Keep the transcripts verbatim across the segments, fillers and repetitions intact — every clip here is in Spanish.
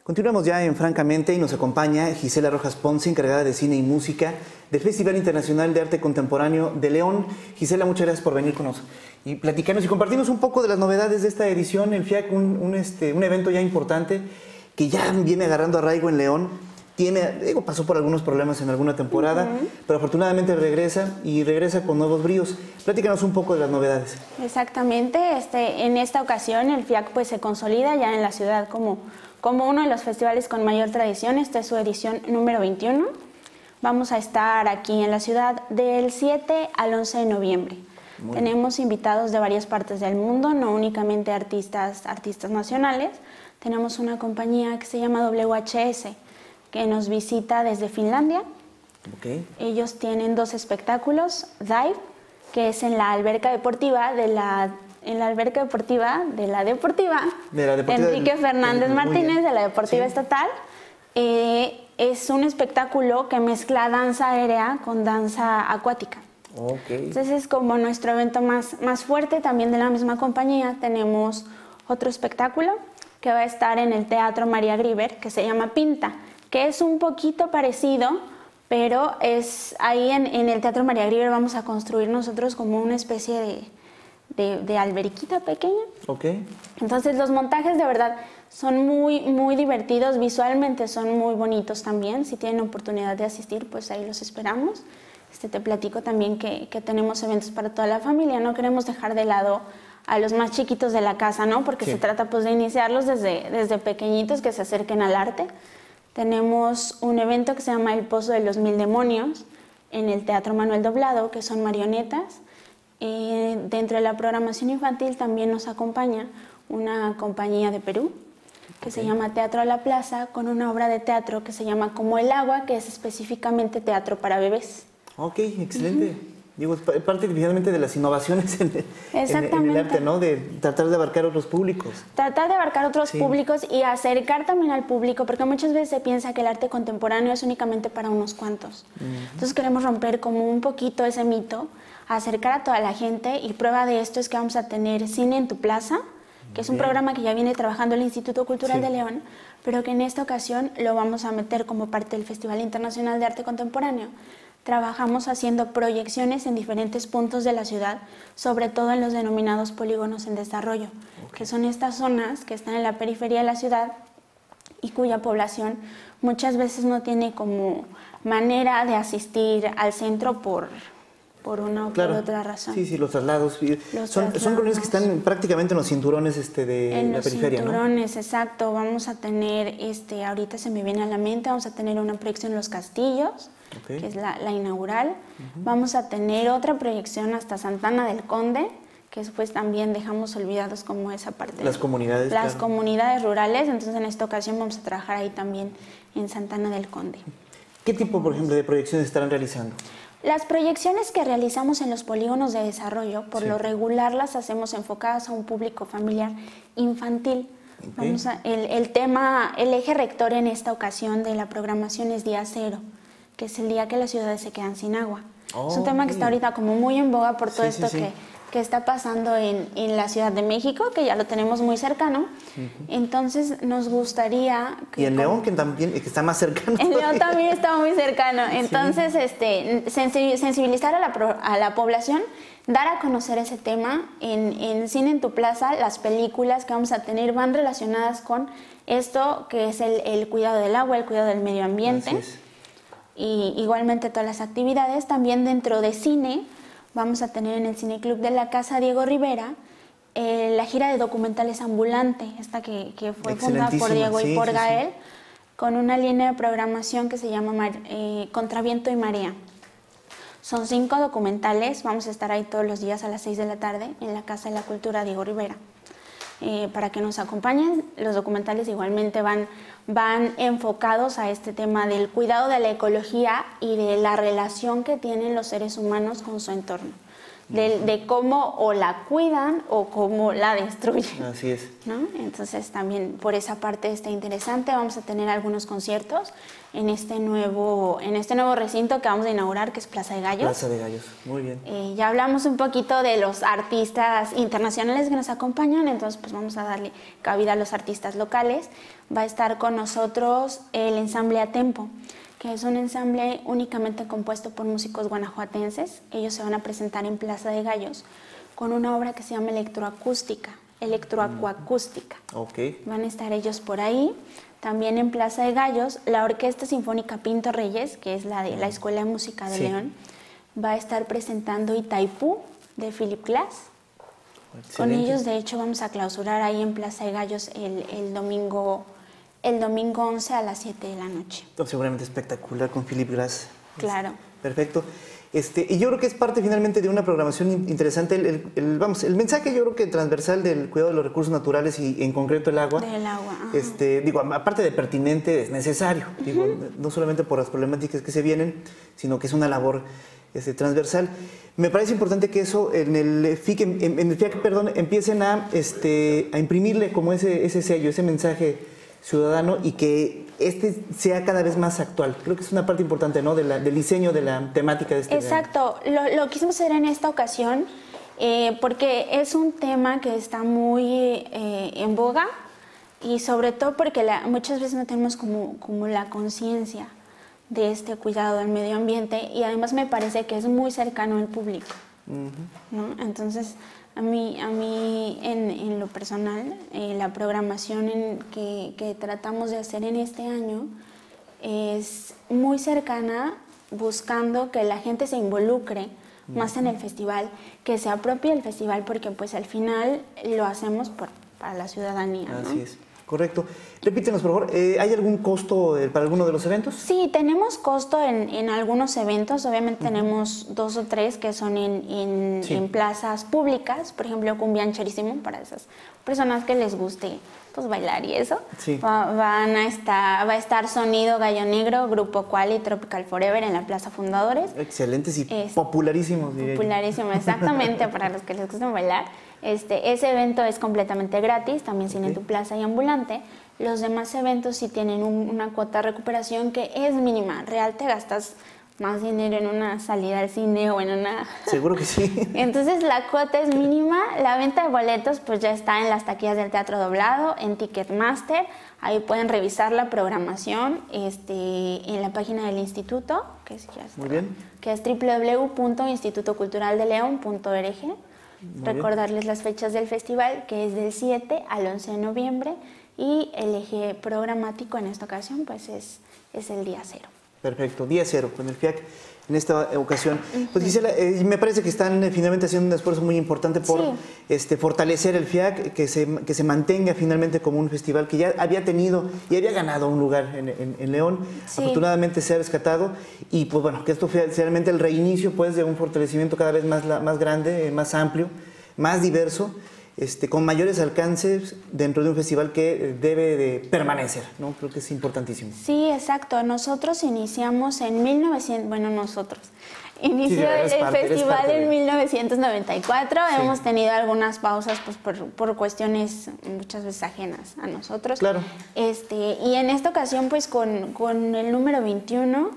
Continuamos ya en Francamente y nos acompaña Gisela Rojas Ponce, encargada de cine y música del Festival Internacional de Arte Contemporáneo de León. Gisela, muchas gracias por venir con nosotros y platicarnos y compartirnos un poco de las novedades de esta edición. El F I A C, un, un, este, un evento ya importante que ya viene agarrando arraigo en León. Tiene, digo, pasó por algunos problemas en alguna temporada, uh-huh. pero afortunadamente regresa y regresa con nuevos bríos. Platícanos un poco de las novedades. Exactamente. Este, en esta ocasión el F I A C pues, se consolida ya en la ciudad como... como uno de los festivales con mayor tradición. Esta es su edición número veintiuno. Vamos a estar aquí en la ciudad del siete al once de noviembre. Muy Tenemos bien. invitados de varias partes del mundo, no únicamente artistas, artistas nacionales. Tenemos una compañía que se llama W H S, que nos visita desde Finlandia. Okay. Ellos tienen dos espectáculos, Dive, que es en la alberca deportiva de la... en la alberca deportiva de la Deportiva, de la deportiva Enrique del, Fernández del, Martínez, de la Deportiva sí. Estatal. Eh, es un espectáculo que mezcla danza aérea con danza acuática. Okay. Entonces es como nuestro evento más, más fuerte. También de la misma compañía tenemos otro espectáculo que va a estar en el Teatro María Grieber, que se llama Pinta, que es un poquito parecido, pero es ahí en, en el Teatro María Grieber vamos a construir nosotros como una especie de... De, de alberquita pequeña. Okay. Entonces los montajes de verdad son muy, muy divertidos, visualmente son muy bonitos también. Si tienen oportunidad de asistir, pues ahí los esperamos. Este, te platico también que, que tenemos eventos para toda la familia. No queremos dejar de lado a los más chiquitos de la casa, ¿no? Porque sí. se trata pues de iniciarlos desde, desde pequeñitos, que se acerquen al arte. Tenemos un evento que se llama El Pozo de los Mil Demonios en el Teatro Manuel Doblado, que son marionetas. Eh, dentro de la programación infantil también nos acompaña una compañía de Perú que okay. se llama Teatro a la Plaza, con una obra de teatro que se llama Como el Agua, que es específicamente teatro para bebés. Ok, excelente. Uh-huh. Digo, es parte finalmente de las innovaciones en, en, en el arte, ¿no? De tratar de abarcar otros públicos. Tratar de abarcar otros sí. públicos y acercar también al público, porque muchas veces se piensa que el arte contemporáneo es únicamente para unos cuantos. Uh-huh. Entonces queremos romper como un poquito ese mito, acercar a toda la gente, y prueba de esto es que vamos a tener Cine en tu Plaza, que es un Bien. programa que ya viene trabajando el Instituto Cultural sí. de León, pero que en esta ocasión lo vamos a meter como parte del Festival Internacional de Arte Contemporáneo. Trabajamos haciendo proyecciones en diferentes puntos de la ciudad, sobre todo en los denominados polígonos en desarrollo, okay. que son estas zonas que están en la periferia de la ciudad y cuya población muchas veces no tiene como manera de asistir al centro por... por una o claro. por otra razón. Sí, sí, los traslados. Los son, traslados. son colonias que están prácticamente en los cinturones este, de en la los periferia, cinturones, ¿no? exacto. Vamos a tener, este, ahorita se me viene a la mente, vamos a tener una proyección en Los Castillos, okay. que es la, la inaugural. Uh-huh. Vamos a tener otra proyección hasta Santana del Conde, que después también dejamos olvidados como esa parte. Las comunidades. Las claro. comunidades rurales, entonces en esta ocasión vamos a trabajar ahí también en Santana del Conde. ¿Qué tipo, por ejemplo, de proyecciones estarán realizando? Las proyecciones que realizamos en los polígonos de desarrollo, por sí. lo regular las hacemos enfocadas a un público familiar infantil. Okay. Vamos a, el, el tema, el eje rector en esta ocasión de la programación es Día Cero, que es el día que las ciudades se quedan sin agua. Oh, es un tema okay. que está ahorita como muy en boga por todo sí, esto sí, que, sí. que está pasando en, en la Ciudad de México, que ya lo tenemos muy cercano. Uh-huh. Entonces nos gustaría... Que y en León, que también que está más cercano. En León también está muy cercano. Entonces, sí. este, sensibilizar a la, a la población, dar a conocer ese tema. En, en Cine en tu Plaza, las películas que vamos a tener van relacionadas con esto, que es el, el cuidado del agua, el cuidado del medio ambiente. Y igualmente todas las actividades. También dentro de cine, vamos a tener en el Cineclub de la Casa Diego Rivera eh, la gira de documentales ambulante, esta que, que fue fundada por Diego sí, y por sí, Gael, sí. con una línea de programación que se llama Mar, eh, Contra Viento y Marea. Son cinco documentales, vamos a estar ahí todos los días a las seis de la tarde en la Casa de la Cultura Diego Rivera. Eh, para que nos acompañen. Los documentales igualmente van, van enfocados a este tema del cuidado de la ecología y de la relación que tienen los seres humanos con su entorno. de, de cómo o la cuidan o cómo la destruyen. Así es. ¿No? Entonces también por esa parte está interesante. Vamos a tener algunos conciertos en este nuevo, en este nuevo recinto que vamos a inaugurar, que es Plaza de Gallos. Plaza de Gallos, muy bien. Eh, ya hablamos un poquito de los artistas internacionales que nos acompañan, entonces pues vamos a darle cabida a los artistas locales. Va a estar con nosotros el ensamble A Tempo, que es un ensamble únicamente compuesto por músicos guanajuatenses. Ellos se van a presentar en Plaza de Gallos con una obra que se llama Electroacústica, Electroacuacústica. Okay. Van a estar ellos por ahí. También en Plaza de Gallos, la Orquesta Sinfónica Pinto Reyes, que es la de la Escuela de Música de sí. León, va a estar presentando Itaipú de Philip Glass. Excelente. Con ellos, de hecho, vamos a clausurar ahí en Plaza de Gallos el, el domingo el domingo once a las siete de la noche. Seguramente espectacular con Philip Glass. Claro. Perfecto. Este, y yo creo que es parte finalmente de una programación interesante. El, el, el, vamos, el mensaje yo creo que transversal del cuidado de los recursos naturales y en concreto el agua. Del agua. Ajá. Este, digo, aparte de pertinente, es necesario. Uh-huh. Digo, no solamente por las problemáticas que se vienen, sino que es una labor este, transversal. Me parece importante que eso en el F I C, en, en el F I A C, perdón, empiecen a, este, a imprimirle como ese, ese sello, ese mensaje ciudadano y que este sea cada vez más actual. Creo que es una parte importante, ¿no? De la, del diseño de la temática de este Exacto. Lo, lo quisimos hacer en esta ocasión eh, porque es un tema que está muy eh, en boga y sobre todo porque la, muchas veces no tenemos como, como la conciencia de este cuidado del medio ambiente y además me parece que es muy cercano al público. Uh-huh. ¿No? Entonces, a mí, a mí en, en lo personal, eh, la programación en que, que tratamos de hacer en este año es muy cercana, buscando que la gente se involucre uh-huh. más en el festival, que se apropie el festival, porque pues al final lo hacemos por, para la ciudadanía. Así ¿no? es. Correcto. Repítenos, por favor, eh, ¿hay algún costo eh, para alguno de los eventos? Sí, tenemos costo en, en algunos eventos. Obviamente uh-huh. tenemos dos o tres que son en, en, sí. en plazas públicas. Por ejemplo, Cumbiancherísimo, para esas personas que les guste pues, bailar y eso. Sí. Va, van a estar, va a estar Sonido Gallo Negro, Grupo Quali, Tropical Forever en la Plaza Fundadores. Excelentes y es, popularísimos. Popularísimo, exactamente, para los que les gusta bailar. Este, ese evento es completamente gratis, también Cine okay. en tu Plaza y ambulante. Los demás eventos sí tienen un, una cuota de recuperación que es mínima. Real te gastas más dinero en una salida al cine o en una... Seguro que sí. Entonces la cuota es mínima. La venta de boletos pues ya está en las taquillas del Teatro Doblado, en Ticketmaster. Ahí pueden revisar la programación este, en la página del instituto, que es, ya está, Muy bien. que es doble u doble u doble u punto instituto cultural de león punto org. Muy Recordarles bien. las fechas del festival, que es del siete al once de noviembre, y el eje programático en esta ocasión pues es, es el día cero. Perfecto, día cero con el F I A C en esta ocasión. Uh-huh. Pues Gisela, eh, me parece que están eh, finalmente haciendo un esfuerzo muy importante por sí. este, fortalecer el F I A C, que se, que se mantenga finalmente como un festival que ya había tenido y había ganado un lugar en, en, en León. Sí. Afortunadamente se ha rescatado y pues bueno, que esto fue realmente el reinicio pues de un fortalecimiento cada vez más, más grande, más amplio, más diverso. Este, con mayores alcances dentro de un festival que debe de permanecer, ¿no? Creo que es importantísimo. Sí, exacto. Nosotros iniciamos en mil novecientos, bueno, nosotros, inició sí, el parte, festival en de... mil novecientos noventa y cuatro. Sí. Hemos tenido algunas pausas pues, por, por cuestiones muchas veces ajenas a nosotros. Claro. Este, y en esta ocasión, pues con, con el número veintiuno,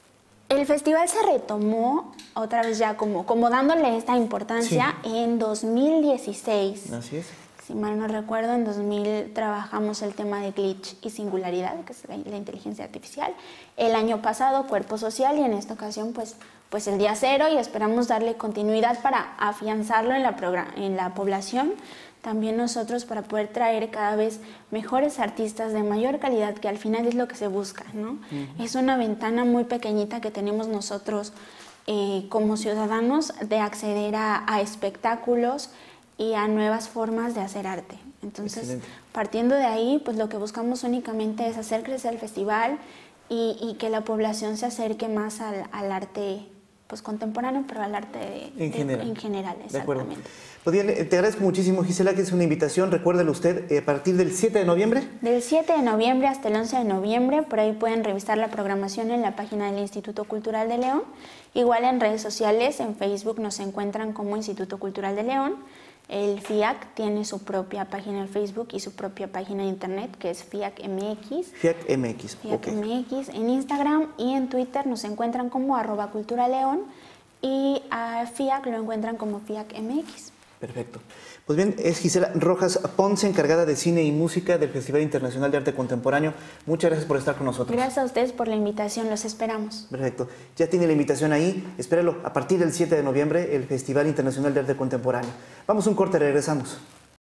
el festival se retomó otra vez ya como, como dándole esta importancia sí. en dos mil dieciséis. Así es. Si mal no recuerdo, en dos mil trabajamos el tema de glitch y singularidad, que es la, la inteligencia artificial. El año pasado, cuerpo social, y en esta ocasión, pues, pues el día cero, y esperamos darle continuidad para afianzarlo en la, en la población. También nosotros para poder traer cada vez mejores artistas de mayor calidad, que al final es lo que se busca, ¿no? Uh-huh. Es una ventana muy pequeñita que tenemos nosotros eh, como ciudadanos de acceder a, a espectáculos y a nuevas formas de hacer arte. Entonces, excelente. Partiendo de ahí, pues lo que buscamos únicamente es hacer crecer el festival y, y que la población se acerque más al, al arte pues contemporáneo, pero al arte de, en de, general. En general, exactamente. De acuerdo. Pues bien, te agradezco muchísimo, Gisela, que es una invitación. Recuérdelo usted, eh, a partir del siete de noviembre. Del siete de noviembre hasta el once de noviembre, por ahí pueden revisar la programación en la página del Instituto Cultural de León. Igual en redes sociales, en Facebook nos encuentran como Instituto Cultural de León. El F I A C tiene su propia página en Facebook y su propia página de internet, que es F I A C M X. F I A C M X, F I A C M X. En Instagram y en Twitter nos encuentran como arroba Cultura León y a F I A C lo encuentran como F I A C M X. Perfecto. Pues bien, es Gisela Rojas Ponce, encargada de cine y música del Festival Internacional de Arte Contemporáneo. Muchas gracias por estar con nosotros. Gracias a ustedes por la invitación, los esperamos. Perfecto. Ya tiene la invitación ahí. Espéralo, a partir del siete de noviembre, el Festival Internacional de Arte Contemporáneo. Vamos a un corte, regresamos.